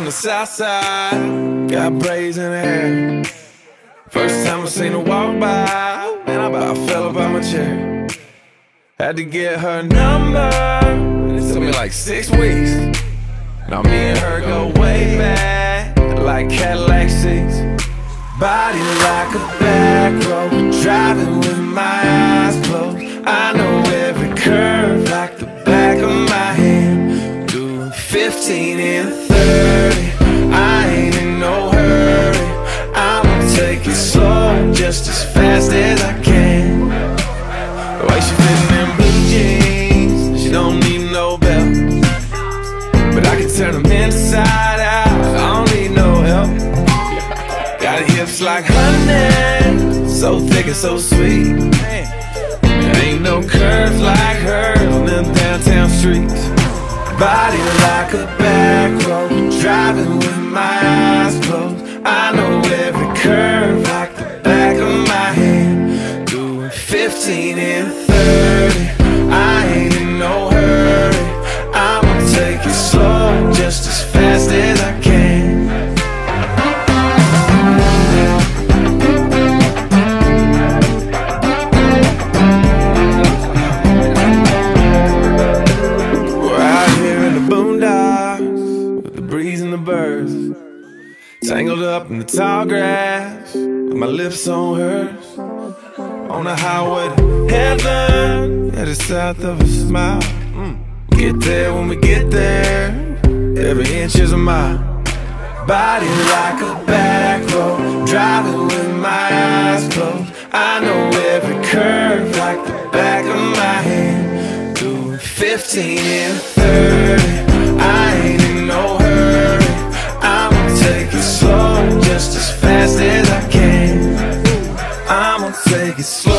the south side, got braids in her hair. First time I seen her walk by, man, I about fell up out my chair. Had to get her number, it took me like 6 weeks. Now me and her go way back, like Cadillac seats. Body like a back road, driving with my eyes closed. I know every curve like the back of my hand. Doing 15 and 30, I ain't in no hurry. I'ma take it slow, just as fast as I can. The way she fitting in blue jeans, she don't need no belt, but I can turn them inside out, I don't need no help. Got hips like honey, so thick and so sweet. There ain't no curves like hers on them downtown streets. Body like a back road, driving with my eyes closed. I know every curve like the back of my hand. Doing 15 and 30, I ain't in no hurry. I'ma take it slow, just as fast as I can. Tangled up in the tall grass, with my lips on hers. On the highway to heaven, headed south of a smile. We get there when we get there, every inch is a mile. Body like a back road, driving with my eyes closed. I know every curve like the back of my hand. Doing 15 and 30, I ain't in no hurry. I'ma take it slow, just as fast as I can. I'ma take it slow.